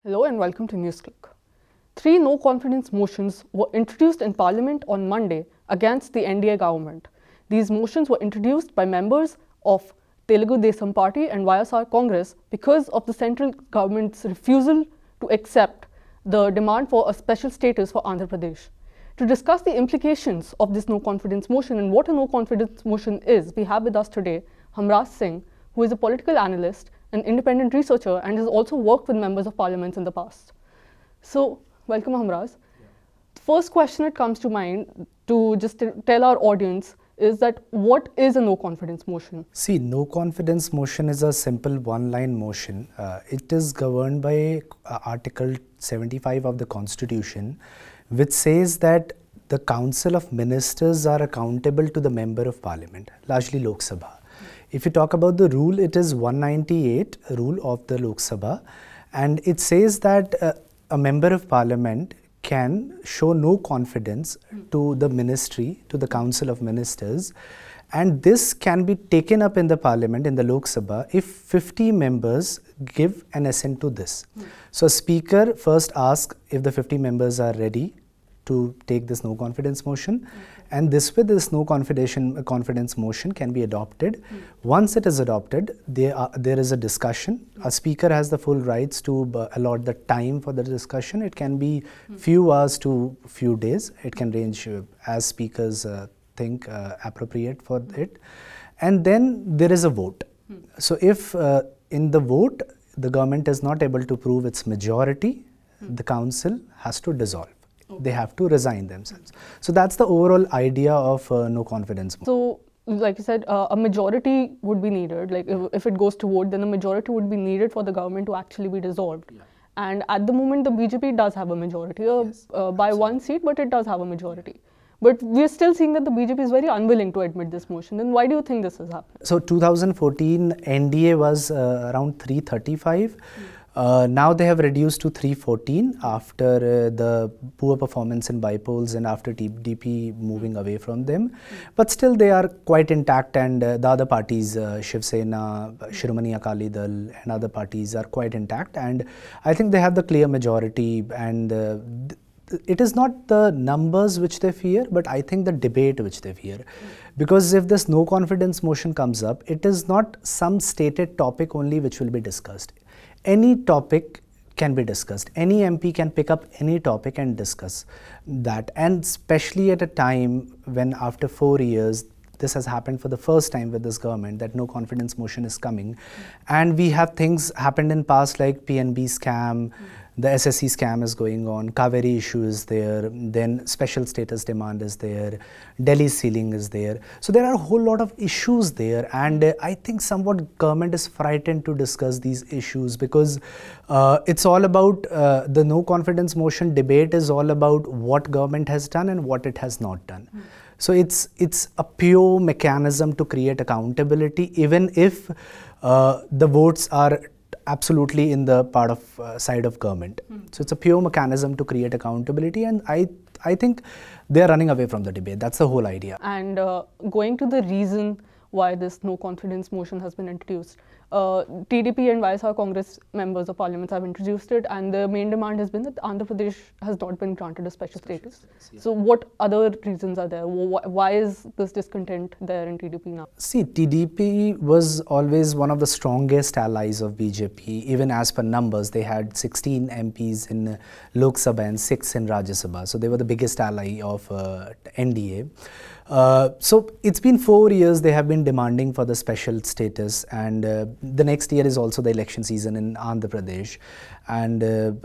Hello and welcome to NewsClick. Three no-confidence motions were introduced in Parliament on Monday against the NDA government. These motions were introduced by members of Telugu Desam Party and YSR Congress because of the central government's refusal to accept the demand for a special status for Andhra Pradesh. To discuss the implications of this no-confidence motion and what a no-confidence motion is, we have with us today Hamraj Singh, who is a political analyst, an independent researcher, and has also worked with members of parliaments in the past. So, welcome Hamraj. The first question that comes to mind to just tell our audience is that what is a no-confidence motion? See, no-confidence motion is a simple one-line motion. It is governed by Article 75 of the Constitution, which says that the Council of Ministers are accountable to the Member of Parliament, largely Lok Sabha. If you talk about the rule, it is 198 rule of the Lok Sabha, and it says that a Member of Parliament can show no confidence to the ministry, to the Council of Ministers, and this can be taken up in the Parliament, in the Lok Sabha, if 50 members give an assent to this. So, a speaker first asks if the 50 members are ready to take this no confidence motion, and this way this no confidence motion can be adopted. Once it is adopted, there is a discussion. A speaker has the full rights to allot the time for the discussion. It can be few hours to few days. It can range as speakers think appropriate for it. And then there is a vote. So if in the vote the government is not able to prove its majority, the council has to dissolve. They have to resign themselves. So that's the overall idea of no confidence. So, like you said, a majority would be needed. Like if it goes to vote, then a majority would be needed for the government to actually be dissolved. Yeah. And at the moment, the BJP does have a majority by one seat, but it does have a majority. But we're still seeing that the BJP is very unwilling to admit this motion. Then why do you think this has happened? So 2014 NDA was around 335. Now they have reduced to 314 after the poor performance in bypolls and after TDP moving away from them. But still they are quite intact, and the other parties, Shiv Sena, Shiromani Akali Dal and other parties are quite intact, and I think they have the clear majority, and it is not the numbers which they fear, but I think the debate which they fear. Because if this no confidence motion comes up, it is not some stated topic only which will be discussed. Any topic can be discussed. Any MP can pick up any topic and discuss that. And especially at a time when after 4 years, this has happened for the first time with this government, that no confidence motion is coming. And we have things happened in past like PNB scam, the SSC scam is going on, Kaveri issue is there, then special status demand is there, Delhi ceiling is there. So there are a whole lot of issues there, and I think somewhat government is frightened to discuss these issues because it's all about the no confidence motion debate is all about what government has done and what it has not done. So it's a pure mechanism to create accountability, even if the votes are absolutely in the part of side of government. So it's a pure mechanism to create accountability, and I think they are running away from the debate. That's the whole idea. And going to the reason why this no confidence motion has been introduced, TDP and YSR Congress members of parliament have introduced it, and the main demand has been that Andhra Pradesh has not been granted a special status. Yeah. So what other reasons are there? Why is this discontent there in TDP now? See, TDP was always one of the strongest allies of BJP. Even as per numbers, they had 16 MPs in Lok Sabha and 6 in Rajya Sabha. So they were the biggest ally of NDA. So it's been 4 years they have been demanding for the special status, and the next year is also the election season in Andhra Pradesh, and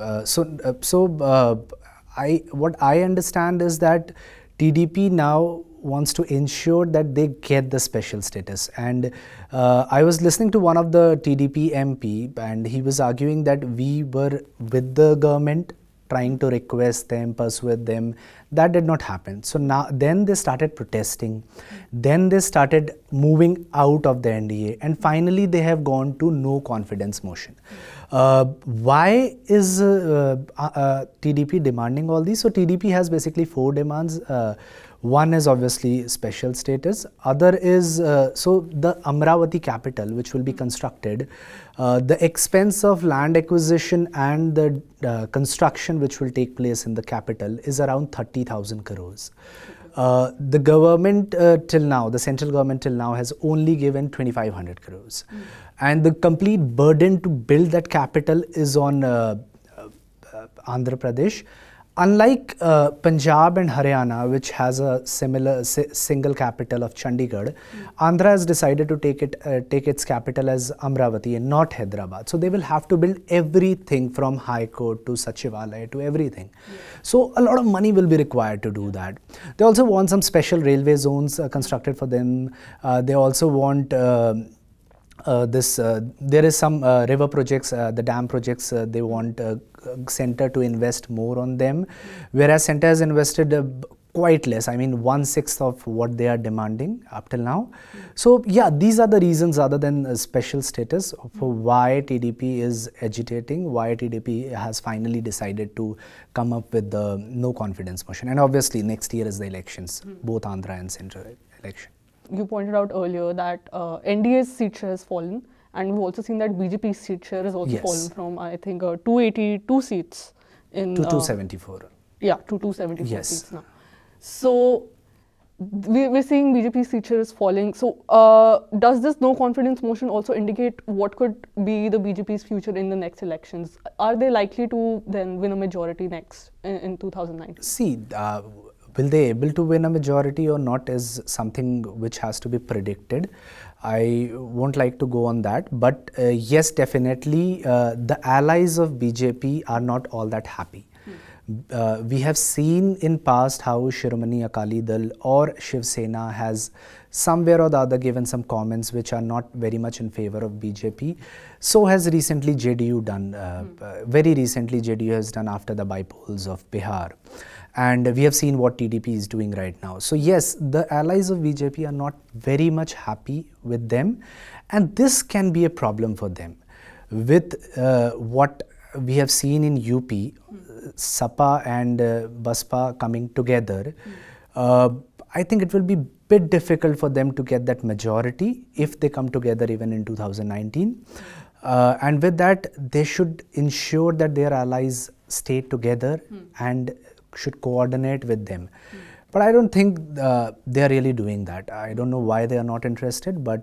what I understand is that TDP now wants to ensure that they get the special status. And I was listening to one of the TDP MP, and he was arguing that we were with the government trying to request them, persuade them. That did not happen. So now, then they started protesting. Then they started moving out of the NDA. And finally, they have gone to no confidence motion. Why is TDP demanding all these? So TDP has basically 4 demands. One is obviously special status. Other is, so the Amravati capital, which will be constructed, the expense of land acquisition and the construction which will take place in the capital is around 30,000 crores. The government till now, the central government till now has only given 2,500 crores. And the complete burden to build that capital is on Andhra Pradesh. Unlike Punjab and Haryana, which has a similar single capital of Chandigarh, Andhra has decided to take its capital as Amravati and not Hyderabad. So they will have to build everything from High Court to Sachivalaya to everything. So a lot of money will be required to do that. They also want some special railway zones constructed for them. They also want there is some river projects, the dam projects, they want center to invest more on them, whereas center has invested quite less, I mean 1/6 of what they are demanding up till now. So yeah, these are the reasons other than special status for why TDP is agitating, why TDP has finally decided to come up with the no confidence motion. And obviously next year is the elections, both Andhra and central election. You pointed out earlier that NDA's seat share has fallen, and we've also seen that BJP's seat share has also fallen from, I think, 282 seats in to 274. Yeah, to 274 Yes. seats now. So we're seeing BJP's seat share is falling. So does this no confidence motion also indicate what could be the BJP's future in the next elections? Are they likely to then win a majority next in 2019? See, will they able to win a majority or not is something which has to be predicted. I won't like to go on that, but yes, definitely the allies of BJP are not all that happy. We have seen in past how Shiromani Akali Dal or Shiv Sena has somewhere or the other given some comments which are not very much in favor of BJP. So has recently JDU done, very recently JDU has done after the bypolls of Bihar. And we have seen what TDP is doing right now. So yes, the allies of BJP are not very much happy with them, and this can be a problem for them. With what we have seen in UP, Sapa and Baspa coming together, I think it will be a bit difficult for them to get that majority if they come together even in 2019. And with that, they should ensure that their allies stay together and should coordinate with them. But I don't think they are really doing that. I don't know why they are not interested, but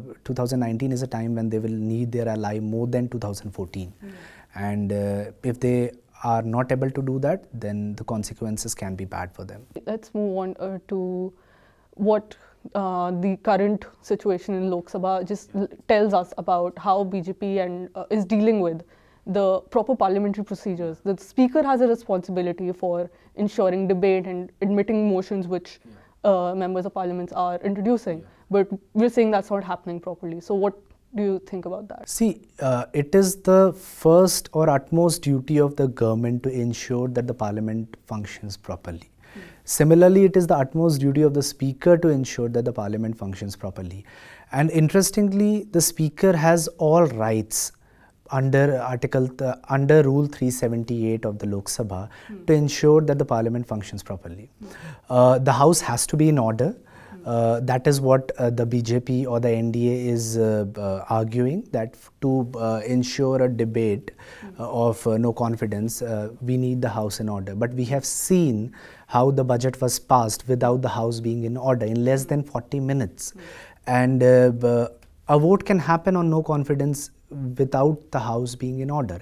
2019 is a time when they will need their ally more than 2014. And if they are not able to do that, then the consequences can be bad for them. Let's move on to what the current situation in Lok Sabha just tells us about how BJP and is dealing with the proper parliamentary procedures. The speaker has a responsibility for ensuring debate and admitting motions which members of parliament are introducing, but we're saying that's not happening properly. So what do you think about that? See, it is the first or utmost duty of the government to ensure that the parliament functions properly. Similarly, it is the utmost duty of the speaker to ensure that the parliament functions properly. And interestingly, the speaker has all rights under under Rule 378 of the Lok Sabha to ensure that the parliament functions properly. The house has to be in order. That is what the BJP or the NDA is arguing, that to ensure a debate of no confidence, we need the house in order. But we have seen how the budget was passed without the house being in order in less than 40 minutes. And a vote can happen on no confidence without the house being in order.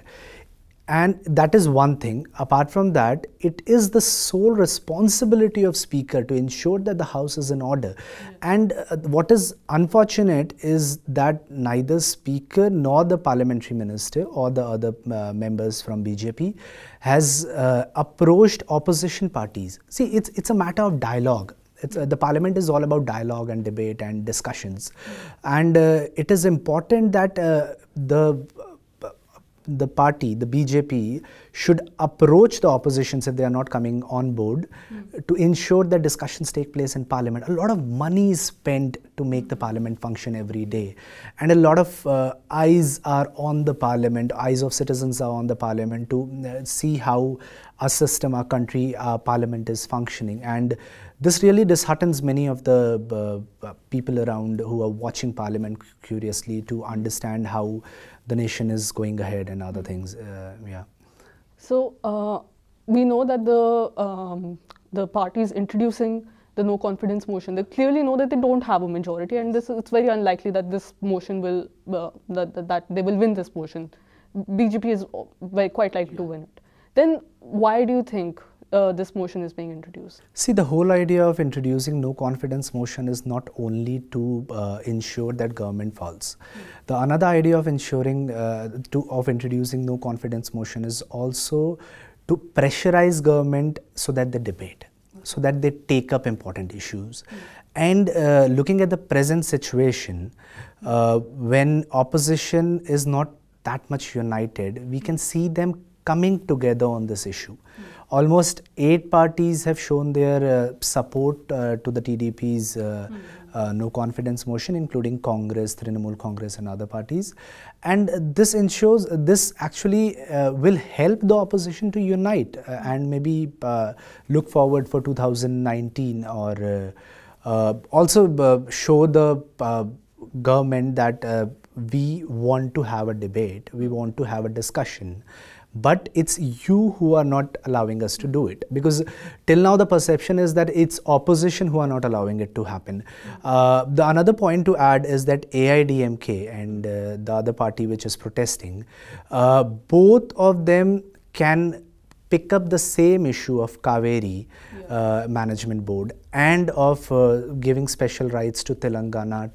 And that is one thing. Apart from that, it is the sole responsibility of speaker to ensure that the house is in order. And what is unfortunate is that neither speaker nor the parliamentary minister or the other members from BJP has approached opposition parties. See, it's a matter of dialogue. The parliament is all about dialogue and debate and discussions. And it is important that the the party, the BJP, should approach the oppositions if they are not coming on board to ensure that discussions take place in parliament. A lot of money is spent to make the parliament function every day, and a lot of eyes are on the parliament, eyes of citizens are on the parliament to see how our system, our country, our parliament is functioning. And this really disheartens many of the people around who are watching parliament curiously to understand how the nation is going ahead and other things. Yeah. So we know that the parties introducing the no confidence motion, they clearly know that they don't have a majority, and it's very unlikely that this motion will that they will win this motion. BJP is quite likely to win it. Then why do you think this motion is being introduced? See, the whole idea of introducing no confidence motion is not only to ensure that government falls. The another idea of ensuring of introducing no confidence motion is also to pressurize government so that they debate, so that they take up important issues. And looking at the present situation, when opposition is not that much united, we can see them coming together on this issue. Almost 8 parties have shown their support to the TDP's no confidence motion, including Congress, Trinamool Congress and other parties. And this ensures, this actually will help the opposition to unite and maybe look forward for 2019, or also show the government that we want to have a debate, we want to have a discussion. But it's you who are not allowing us to do it, because till now the perception is that it's opposition who are not allowing it to happen. The another point to add is that AIDMK and the other party which is protesting, both of them can pick up the same issue of Kaveri Management Board and of giving special rights to Telangana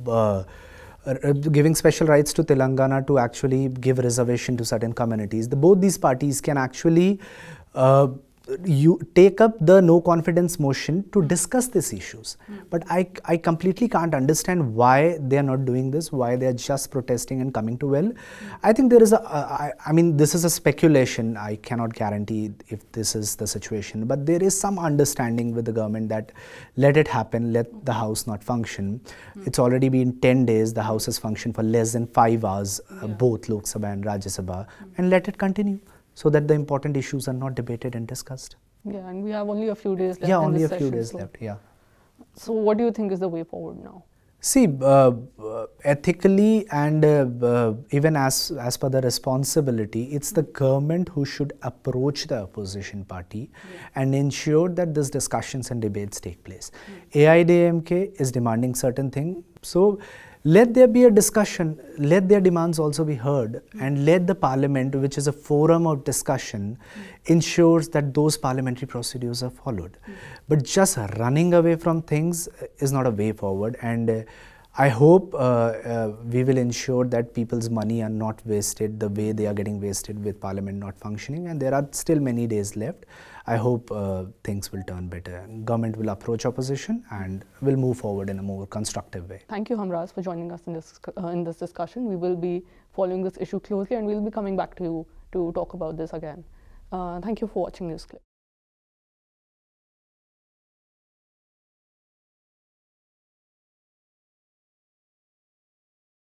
to actually give reservation to certain communities. Both these parties can actually take up the no confidence motion to discuss these issues. But I completely can't understand why they are not doing this, why they are just protesting and coming to well. I think there is I mean, this is a speculation. I cannot guarantee if this is the situation, but there is some understanding with the government that let it happen, let the house not function. It's already been 10 days, the house has functioned for less than 5 hours, both Lok Sabha and Rajya Sabha, and let it continue, so that the important issues are not debated and discussed. Yeah, and we have only a few days left. Yeah, only a few days left, yeah. So what do you think is the way forward now? See, ethically and even as per the responsibility, it's the government who should approach the opposition party and ensure that these discussions and debates take place. AIDMK is demanding certain things, so let there be a discussion, let their demands also be heard, and let the parliament, which is a forum of discussion, ensures that those parliamentary procedures are followed. But just running away from things is not a way forward, and I hope we will ensure that people's money are not wasted the way they are getting wasted with parliament not functioning, and there are still many days left. I hope things will turn better. Government will approach opposition and will move forward in a more constructive way. Thank you, Hamraz, for joining us in this discussion. We will be following this issue closely, and we will be coming back to you to talk about this again. Thank you for watching this clip.